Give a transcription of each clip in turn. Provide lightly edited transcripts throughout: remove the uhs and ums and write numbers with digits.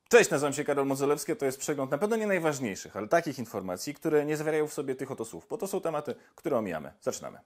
Cześć, nazywam się Karol Modzelewski, to jest przegląd na pewno nie najważniejszych, ale takich informacji, które nie zawierają w sobie tych oto słów, bo to są tematy, które omijamy. Zaczynamy.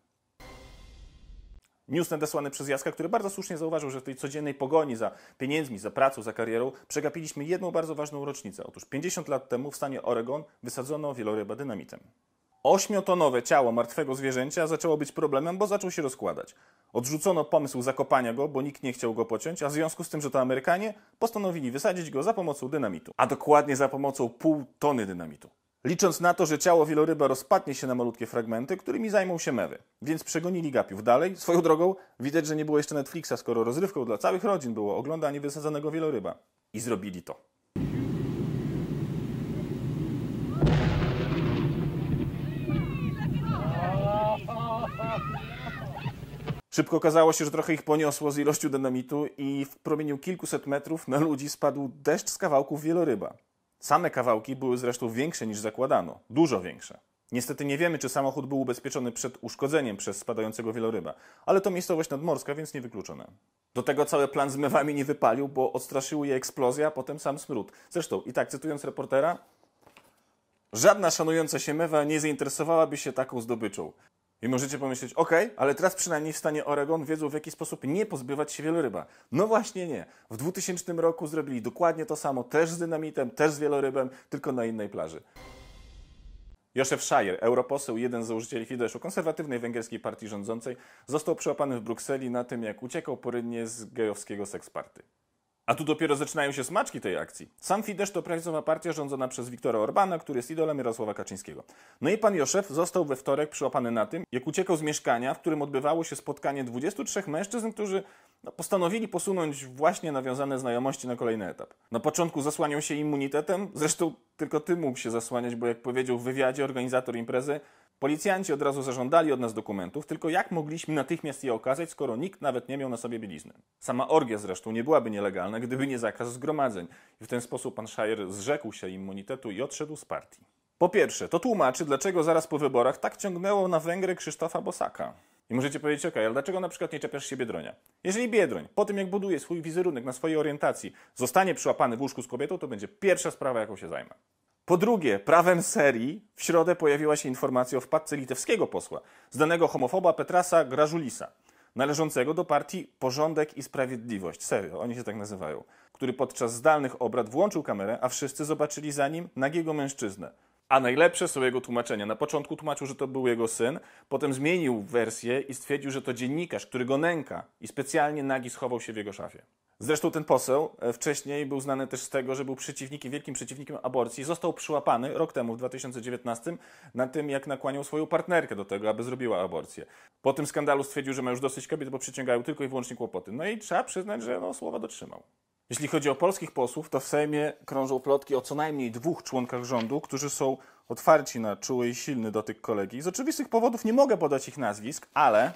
News nadesłany przez Jacka, który bardzo słusznie zauważył, że w tej codziennej pogoni za pieniędzmi, za pracą, za karierą przegapiliśmy jedną bardzo ważną rocznicę. Otóż 50 lat temu w stanie Oregon wysadzono wieloryba dynamitem. 8-tonowe ciało martwego zwierzęcia zaczęło być problemem, bo zaczął się rozkładać. Odrzucono pomysł zakopania go, bo nikt nie chciał go pociąć, a w związku z tym, że to Amerykanie, postanowili wysadzić go za pomocą dynamitu. A dokładnie za pomocą 0,5 tony dynamitu. Licząc na to, że ciało wieloryba rozpadnie się na malutkie fragmenty, którymi zajmą się mewy. Więc przegonili gapiów dalej. Swoją drogą, widać, że nie było jeszcze Netflixa, skoro rozrywką dla całych rodzin było oglądanie wysadzonego wieloryba. I zrobili to. Szybko okazało się, że trochę ich poniosło z ilością dynamitu i w promieniu kilkuset metrów na ludzi spadł deszcz z kawałków wieloryba. Same kawałki były zresztą większe niż zakładano. Dużo większe. Niestety nie wiemy, czy samochód był ubezpieczony przed uszkodzeniem przez spadającego wieloryba, ale to miejscowość nadmorska, więc niewykluczone. Do tego cały plan z mewami nie wypalił, bo odstraszyły je eksplozja, a potem sam smród. Zresztą, i tak cytując reportera, żadna szanująca się mewa nie zainteresowałaby się taką zdobyczą. I możecie pomyśleć, okej, ale teraz przynajmniej w stanie Oregon wiedzą, w jaki sposób nie pozbywać się wieloryba. No właśnie nie. W 2000 roku zrobili dokładnie to samo, też z dynamitem, też z wielorybem, tylko na innej plaży. József Schayer, europoseł, jeden z założycieli Fideszu, konserwatywnej węgierskiej partii rządzącej, został przyłapany w Brukseli na tym, jak uciekał porynnie z gejowskiego seksparty. A tu dopiero zaczynają się smaczki tej akcji. Sam Fidesz to prawicowa partia rządzona przez Viktora Orbana, który jest idolem Jarosława Kaczyńskiego. No i pan József został we wtorek przyłapany na tym, jak uciekał z mieszkania, w którym odbywało się spotkanie 23 mężczyzn, którzy postanowili posunąć właśnie nawiązane znajomości na kolejny etap. Na początku zasłaniał się immunitetem, zresztą tylko ty mógł się zasłaniać, bo jak powiedział w wywiadzie organizator imprezy, policjanci od razu zażądali od nas dokumentów, tylko jak mogliśmy natychmiast je okazać, skoro nikt nawet nie miał na sobie bielizny. Sama orgia zresztą nie byłaby nielegalna, gdyby nie zakaz zgromadzeń. I w ten sposób pan Schayer zrzekł się immunitetu i odszedł z partii. Po pierwsze, to tłumaczy, dlaczego zaraz po wyborach tak ciągnęło na Węgry Krzysztofa Bosaka. I możecie powiedzieć, okej, ale dlaczego na przykład nie czepiasz się Biedronia? Jeżeli Biedroń, po tym jak buduje swój wizerunek na swojej orientacji, zostanie przyłapany w łóżku z kobietą, to będzie pierwsza sprawa, jaką się zajmę. Po drugie, prawem serii w środę pojawiła się informacja o wpadce litewskiego posła, znanego homofoba Petrasa Grażulisa, należącego do partii Porządek i Sprawiedliwość, serio, oni się tak nazywają, który podczas zdalnych obrad włączył kamerę, a wszyscy zobaczyli za nim nagiego mężczyznę. A najlepsze są jego tłumaczenia. Na początku tłumaczył, że to był jego syn, potem zmienił wersję i stwierdził, że to dziennikarz, który go nęka i specjalnie nagi schował się w jego szafie. Zresztą ten poseł wcześniej był znany też z tego, że był wielkim przeciwnikiem aborcji. Został przyłapany rok temu, w 2019, na tym, jak nakłaniał swoją partnerkę do tego, aby zrobiła aborcję. Po tym skandalu stwierdził, że ma już dosyć kobiet, bo przyciągają tylko i wyłącznie kłopoty. No i trzeba przyznać, że słowa dotrzymał. Jeśli chodzi o polskich posłów, to w Sejmie krążą plotki o co najmniej 2 członkach rządu, którzy są otwarci na czuły i silny dotyk kolegi. Z oczywistych powodów nie mogę podać ich nazwisk, ale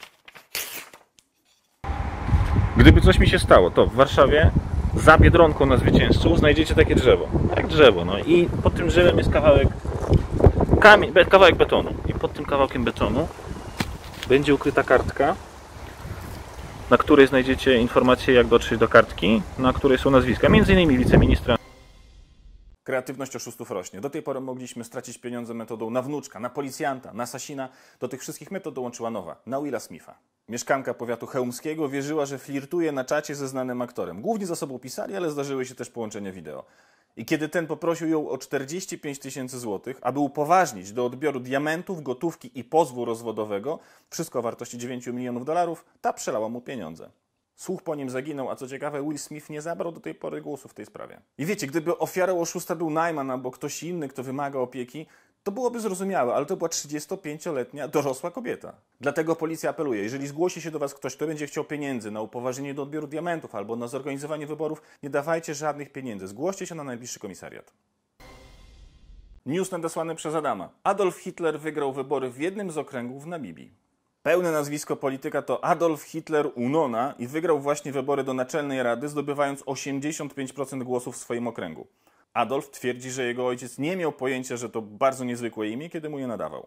gdyby coś mi się stało, to w Warszawie za Biedronką na Zwycięzców znajdziecie takie drzewo. Jak drzewo, no i pod tym drzewem jest kawałek betonu. I pod tym kawałkiem betonu będzie ukryta kartka, na której znajdziecie informacje, jak dotrzeć do kartki, na której są nazwiska, m.in. wiceministra. Kreatywność oszustów rośnie. Do tej pory mogliśmy stracić pieniądze metodą na wnuczka, na policjanta, na Sasina. Do tych wszystkich metod dołączyła nowa, na Willa Smitha. Mieszkanka powiatu chełmskiego wierzyła, że flirtuje na czacie ze znanym aktorem. Głównie za sobą pisali, ale zdarzyły się też połączenia wideo. I kiedy ten poprosił ją o 45 000 złotych, aby upoważnić do odbioru diamentów, gotówki i pozwu rozwodowego, wszystko o wartości $9 milionów, ta przelała mu pieniądze. Słuch po nim zaginął, a co ciekawe, Will Smith nie zabrał do tej pory głosu w tej sprawie. I wiecie, gdyby ofiarą oszusta był Najman albo ktoś inny, kto wymaga opieki, to byłoby zrozumiałe, ale to była 35-letnia dorosła kobieta. Dlatego policja apeluje, jeżeli zgłosi się do was ktoś, kto będzie chciał pieniędzy na upoważnienie do odbioru diamentów albo na zorganizowanie wyborów, nie dawajcie żadnych pieniędzy. Zgłoście się na najbliższy komisariat. News nadesłany przez Adama. Adolf Hitler wygrał wybory w jednym z okręgów w Namibii. Pełne nazwisko polityka to Adolf Hitler Unona i wygrał właśnie wybory do Naczelnej Rady, zdobywając 85% głosów w swoim okręgu. Adolf twierdzi, że jego ojciec nie miał pojęcia, że to bardzo niezwykłe imię, kiedy mu je nadawał.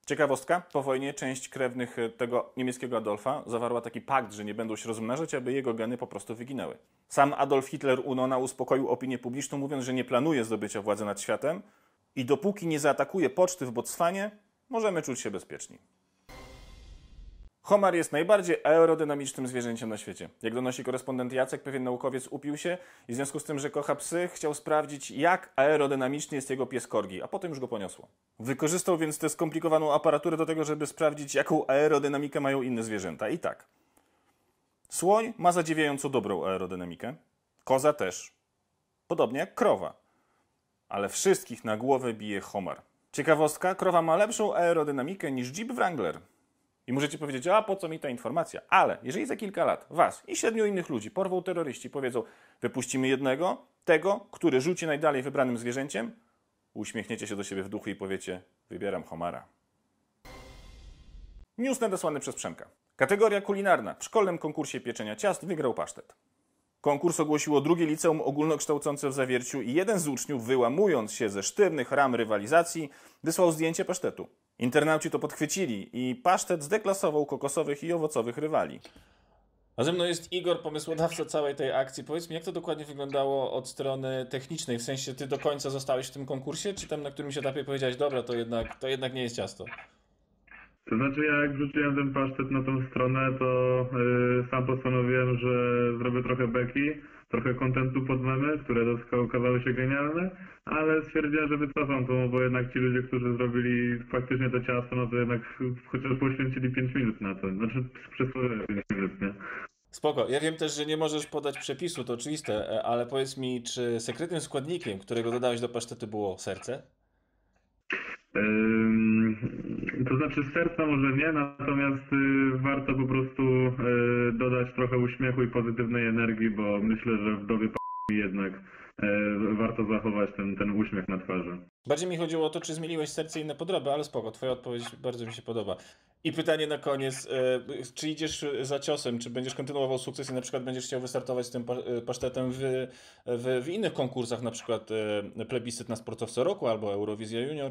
Ciekawostka, po wojnie część krewnych tego niemieckiego Adolfa zawarła taki pakt, że nie będą się rozmnażać, aby jego geny po prostu wyginęły. Sam Adolf Hitler Unona uspokoił opinię publiczną, mówiąc, że nie planuje zdobycia władzy nad światem i dopóki nie zaatakuje poczty w Botswanie, możemy czuć się bezpieczni. Homar jest najbardziej aerodynamicznym zwierzęciem na świecie. Jak donosi korespondent Jacek, pewien naukowiec upił się i w związku z tym, że kocha psy, chciał sprawdzić, jak aerodynamiczny jest jego pies Corgi, a potem już go poniosło. Wykorzystał więc tę skomplikowaną aparaturę do tego, żeby sprawdzić, jaką aerodynamikę mają inne zwierzęta. I tak. Słoń ma zadziwiająco dobrą aerodynamikę, koza też. Podobnie jak krowa. Ale wszystkich na głowę bije homar. Ciekawostka, krowa ma lepszą aerodynamikę niż Jeep Wrangler. I możecie powiedzieć, a po co mi ta informacja? Ale jeżeli za kilka lat was i 7 innych ludzi porwą terroryści, powiedzą, wypuścimy jednego, tego, który rzuci najdalej wybranym zwierzęciem, uśmiechniecie się do siebie w duchu i powiecie, wybieram homara. News nadesłany przez Przemka. Kategoria kulinarna. W szkolnym konkursie pieczenia ciast wygrał pasztet. Konkurs ogłosiło drugie liceum ogólnokształcące w Zawierciu i jeden z uczniów, wyłamując się ze sztywnych ram rywalizacji, wysłał zdjęcie pasztetu. Internauci to podchwycili i pasztet zdeklasował kokosowych i owocowych rywali. A ze mną jest Igor, pomysłodawca całej tej akcji. Powiedz mi, jak to dokładnie wyglądało od strony technicznej? W sensie, ty do końca zostałeś w tym konkursie, czy tam na którymś etapie powiedziałeś, dobra, to jednak nie jest ciasto? To znaczy, ja jak wrzuciłem ten pasztet na tą stronę, to sam postanowiłem, że zrobię trochę beki, trochę kontentu pod memy, które okazały się genialne, ale stwierdziłem, że wycofam to, bo jednak ci ludzie, którzy zrobili faktycznie to ciasto, no to jednak chociaż poświęcili 5 minut na to. Znaczy, przysłowiowe 5 minut, nie? Spoko. Ja wiem też, że nie możesz podać przepisu, to oczywiste, ale powiedz mi, czy sekretnym składnikiem, którego dodałeś do pasztetu, było serce? To znaczy serca może nie, natomiast warto po prostu dodać trochę uśmiechu i pozytywnej energii, bo myślę, że w dobie jednak warto zachować ten uśmiech na twarzy. Bardziej mi chodziło o to, czy zmieniłeś serce i inne podroby, ale spoko, twoja odpowiedź bardzo mi się podoba. I pytanie na koniec, czy idziesz za ciosem, czy będziesz kontynuował sukces i na przykład będziesz chciał wystartować z tym pasztetem w innych konkursach, na przykład plebiscyt na sportowca roku albo Eurowizja Junior?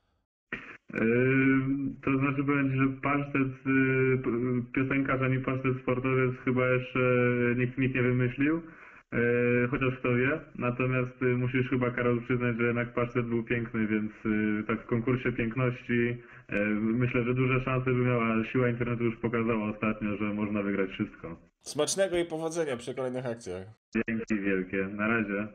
To znaczy powiem ci, że pasztet, piosenkarz ani pasztet sportowiec chyba jeszcze nikt nie wymyślił, chociaż kto wie. Natomiast musisz chyba, Karol, przyznać, że jednak pasztet był piękny, więc tak w konkursie piękności myślę, że duże szanse by miała. Siła internetu już pokazała ostatnio, że można wygrać wszystko. Smacznego i powodzenia przy kolejnych akcjach. Dzięki wielkie. Na razie.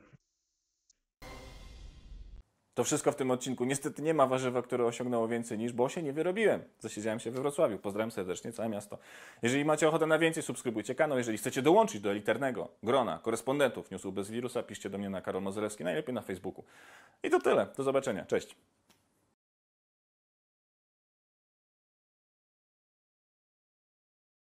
To wszystko w tym odcinku. Niestety nie ma warzywa, które osiągnęło więcej niż, bo się nie wyrobiłem. Zasiedziałem się we Wrocławiu. Pozdrawiam serdecznie całe miasto. Jeżeli macie ochotę na więcej, subskrybujcie kanał. Jeżeli chcecie dołączyć do elitarnego grona korespondentów Newsu bez wirusa, piszcie do mnie na Karol Modzelewski, najlepiej na Facebooku. I to tyle. Do zobaczenia. Cześć.